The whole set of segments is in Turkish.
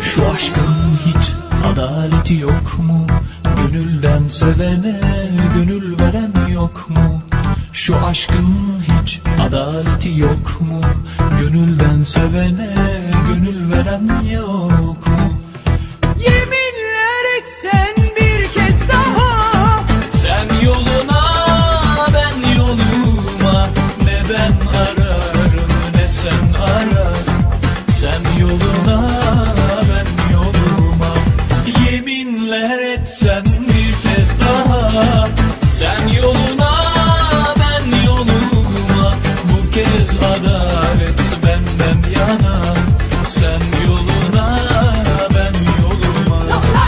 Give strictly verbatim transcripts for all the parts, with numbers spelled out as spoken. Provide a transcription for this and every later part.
Şu aşkın hiç adaleti yok mu? Gönülden sevene gönül veren yok mu? Şu aşkın hiç adaleti yok mu? Gönülden sevene gönül veren yok mu? Yeminler etsen bir kez daha, sen yoluna ben yoluma, ne ben ararım ne sen arar. Sen yoluna ben yoluma, yeminler etsen bir kez daha. Sen yoluna ben yoluma, bu kez adalet benden yana. Sen yoluna ben yoluma.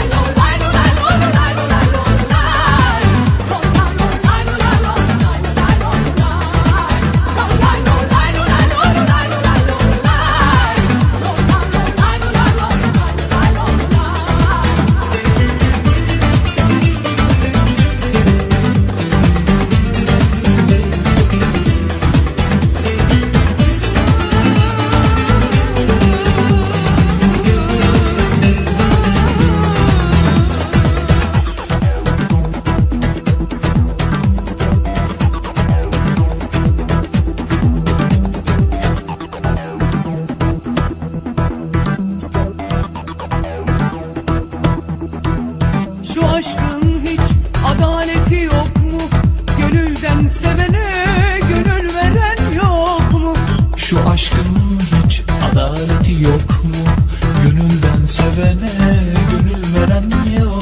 şu aşkın hiç adaleti yok mu? Gönülden sevene gönül veren yok mu? Şu aşkın hiç adaleti yok mu? Gönülden sevene gönül veren yok